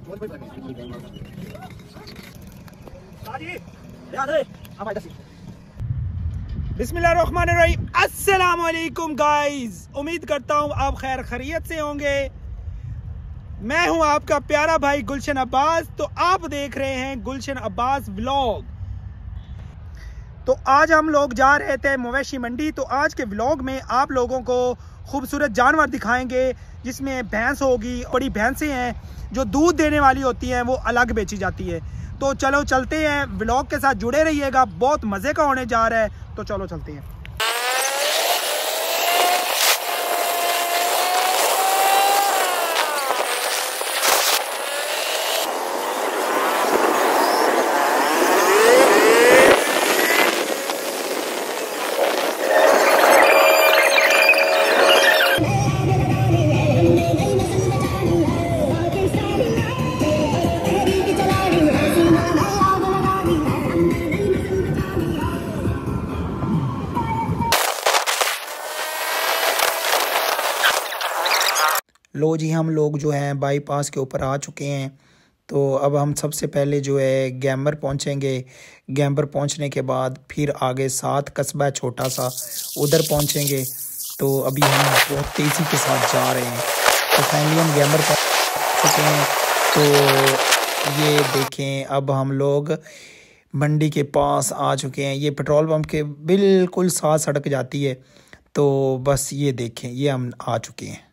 बिस्मिल्लाहिर्रहमानिर्रहीम। अस्सलाम वालेकुम गाइस, उम्मीद करता हूँ आप खैर खैरियत से होंगे। मैं हूँ आपका प्यारा भाई गुलशन अब्बास। तो आप देख रहे हैं गुलशन अब्बास व्लॉग। तो आज हम लोग जा रहे थे मवेशी मंडी। तो आज के व्लॉग में आप लोगों को खूबसूरत जानवर दिखाएंगे, जिसमें भैंस होगी। बड़ी भैंसें हैं जो दूध देने वाली होती हैं, वो अलग बेची जाती है। तो चलो चलते हैं, व्लॉग के साथ जुड़े रहिएगा, बहुत मज़े का होने जा रहा है। तो चलो चलते हैं। लो जी, हम लोग जो हैं बाईपास के ऊपर आ चुके हैं। तो अब हम सबसे पहले जो है गैम्बर पहुंचेंगे। गैम्बर पहुंचने के बाद फिर आगे 7 कस्बा छोटा सा, उधर पहुंचेंगे। तो अभी हम बहुत तेज़ी के साथ जा रहे हैं। तो फाइनली हम गैम्बर पहुंच चुके हैं। तो ये देखें, अब हम लोग मंडी के पास आ चुके हैं। ये पेट्रोल पंप के बिल्कुल साथ सड़क जाती है। तो बस ये देखें, ये हम आ चुके हैं।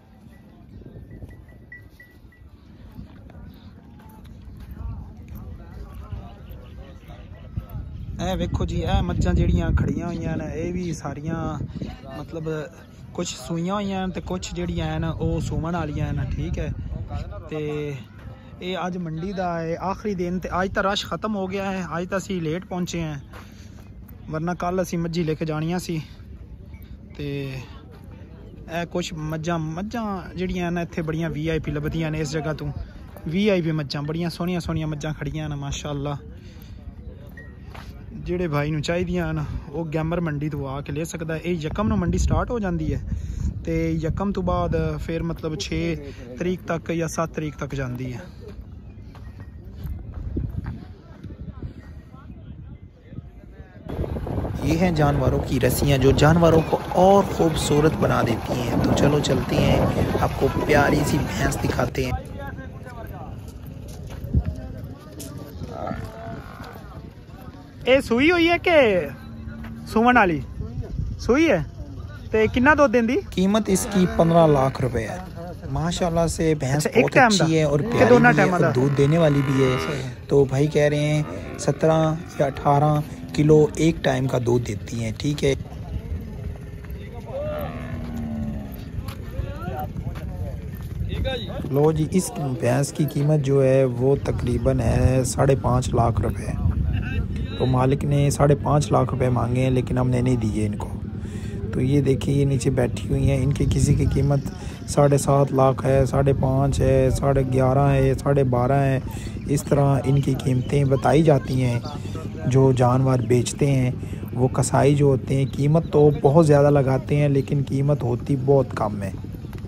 ए वेखो जी, ए मज्जां जिहड़ियां खड़ियां होईयां ने, ये भी सारियां मतलब कुछ सूइयां होईयां ते कुछ जिहड़ियां हैं ओह सूमन वालियां हैं। ठीक है। ते ये अज मंडी दा है आखिरी दिन। ते अज तो रश खत्म हो गया है। अज तो असी लेट पहुंचे हैं, वरना कल असी मज्झी लेके जानियां सी। ते ए कुछ मज्जां जिहड़ियां ने इत्थे बड़ियां VIP लभदियां ने इस जगह तो। VIP मज्जां बड़ियां सोहनियां सोहनियां मज्जां खड़ियां ने माशाअल्लाह। ਜਿਹੜੇ भाई ਨੂੰ ਚਾਹੀਦੀਆਂ ਹਨ ਉਹ ਗੈਮਰ ਮੰਡੀ ਤੋਂ ਆ ਕੇ ਲੈ ਸਕਦਾ ਹੈ। ਇਹ ਯਕਮ ਨੂੰ ਮੰਡੀ ਸਟਾਰਟ ਹੋ ਜਾਂਦੀ ਹੈ ਤੇ ਯਕਮ ਤੋਂ ਬਾਅਦ ਫਿਰ मतलब 6 तरीक तक या 7 तरीक तक ਜਾਂਦੀ है। ये हैं जानवरों की रस्सियाँ जो जानवरों को और खूबसूरत बना देती हैं। तो चलो चलते हैं, आपको प्यारी सी भैंस दिखाते हैं। ये सूई हुई है कि सूवन वाली सूई है? तो कितना दूध देंदी? कीमत इसकी 15 लाख रुपए है। माशाल्लाह से भैंस बहुत अच्छी है और प्यारी भी है और दूध देने वाली भी है। तो भाई कह रहे हैं 17 या 18 किलो एक टाइम का दूध देती हैं। ठीक है। लो जी, इस भैंस की कीमत जो है वो तकरीबन है 5.5 लाख रुपए। तो मालिक ने 5.5 लाख रुपए मांगे हैं, लेकिन हमने नहीं दिए इनको। तो ये देखिए, ये नीचे बैठी हुई हैं। इनकी किसी की कीमत 7.5 लाख है, 5.5 है, 11.5 है, 12.5 है। इस तरह इनकी कीमतें बताई जाती हैं। जो जानवर बेचते हैं वो कसाई जो होते हैं, कीमत तो बहुत ज़्यादा लगाते हैं, लेकिन कीमत होती बहुत कम है।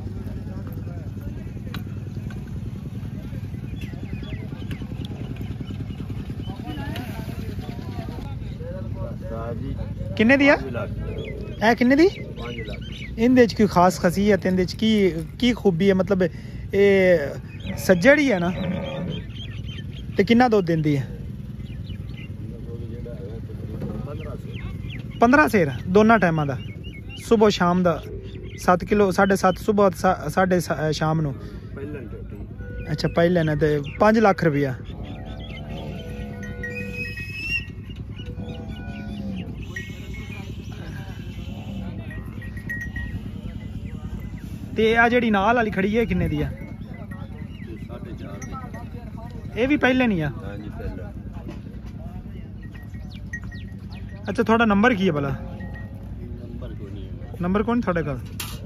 किन्ने दिया है? किन्ने दी? इंदे च कोई खास खसीयत, इंदे च की खूबी है? मतलब ये सज्जड़ी है ना, ते किन्ना दूध देंदी है? 15 सेर दोनों टाइमां दा, सुबह शाम दा 7 किलो 7.5 सुबह 7.5 शाम नू। अच्छा, पहले ना ते 5 लाख रुपया। ते आ जेड़ी नाल वाली खड़ी है किन्ने दी है? 4.5। ये भी पहले नहीं है? अच्छा, थोड़ा नंबर की है भला? नंबर कौन थोड़े का?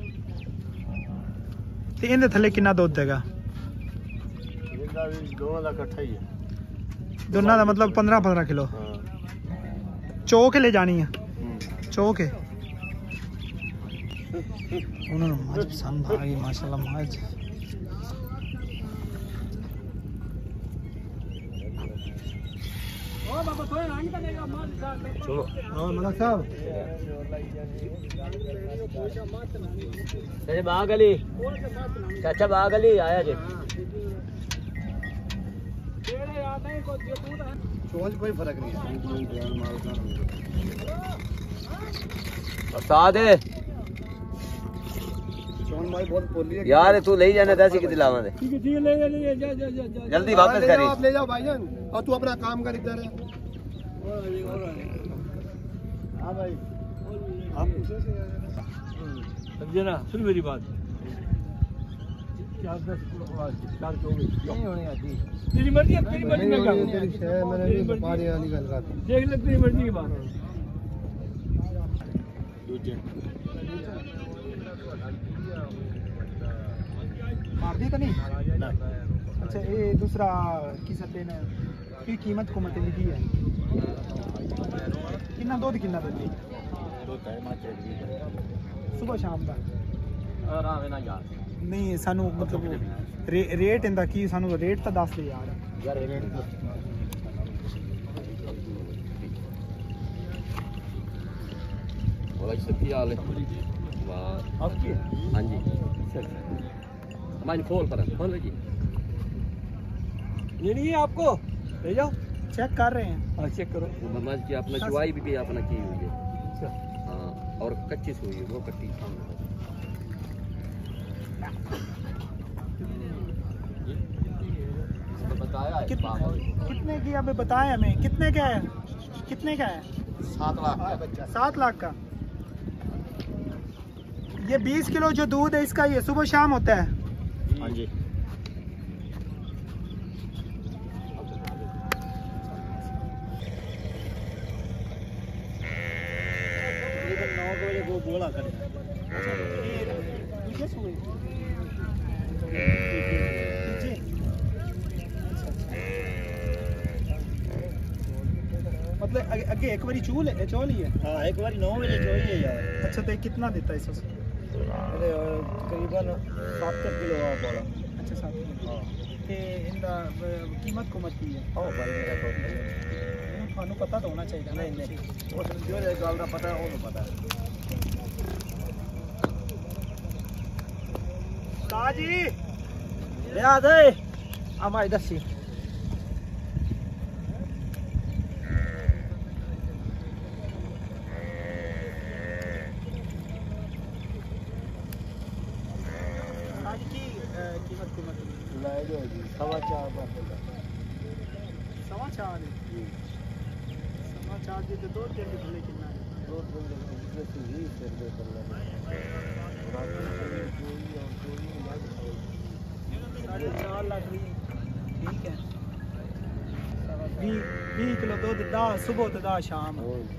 ते इनदे थल्ले किन्ना दूध देगा? दोनों का मतलब 15-15 किलो। चौक ले जानी है? चौक है। उन्होंने मज पसंद आ गई माशाल्लाह। मज मलक साहब बाग अली चाचा बाग अली आया जी कोई फर्क नहीं उस्ताद बहुत बोली है यार तू ले जाने दस कि दिलावा दे जल्दी वापस करी आप ले जाओ भाईजान और तू अपना काम कर इधर है हाँ भाई आप समझे ना सुन मेरी बात तेरी मर्जी है तेरी मर्जी में देख ले तेरी मर्जी की बात मार दी तो नहीं अच्छा ये दूसरा किस ने की कीमत को मत लिखी है कितना दूध कितना देती सुबह शाम का नहीं सानू मतलब रेट इंदा की सानू रेट तो दस दे यार हाँ जी खोल जी ये नहीं है आपको ले जाओ चेक कर रहे हैं हाँ चेक करो मम्मा की अपना चुवाई भी अपना की हुई है हाँ और कच्ची हुई है वो कच्ची बताया कितने की अभी बताया हमें कितने का है 7 लाख का ये 20 किलो जो दूध है इसका ये सुबह शाम होता है हाँ जी बोला कर मतलब अगे एक बारी चूल है चौल ही है हाँ एक बार 9 बजे चाहिए यार अच्छा तो कितना देता है इसको तकरीबन 7 किलो बोला अच्छा 7 किलो ते इंदा कीमत को मत है ओ भाई मेरा को थानू पता तो होना चाहिए नहीं वो जो है गाल का पता है वो पता है ताजी याद है हमारी दसी कीमत सवा चार जी तो 2 दिन भले कितना है 4 लाख ठीक है 20 किलो दूध 10 सुबह तो 10 शाम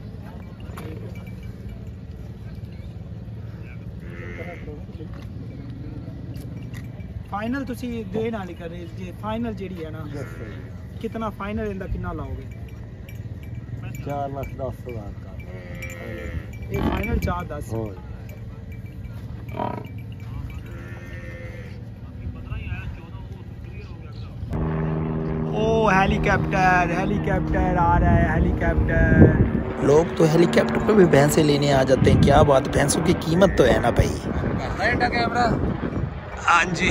फाइनल तुसी दे ना लिखा जे फाइनल जेडी है ना कितना फाइनल इंदा कितना लाओगे 4,10,000 का ये फाइनल 4-10 ओ हेलीकॉप्टर आ रहा है हेलीकॉप्टर लोग तो हेलीकॉप्टर पे भी भैंसे लेने आ जाते हैं क्या बात भैंसों की कीमत तो है ना भाई कैमरा हाँ जी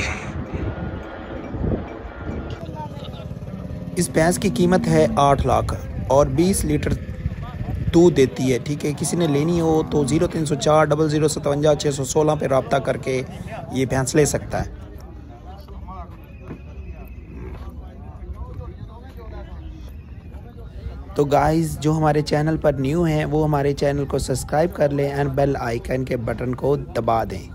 इस भैंस की कीमत है 8 लाख और 20 लीटर दूध देती है ठीक है किसी ने लेनी हो तो 0304 0057 616 पे रब्ता करके ये भैंस ले सकता है। तो गाइस जो हमारे चैनल पर न्यू हैं वो हमारे चैनल को सब्सक्राइब कर लें एंड बेल आइकन के बटन को दबा दें।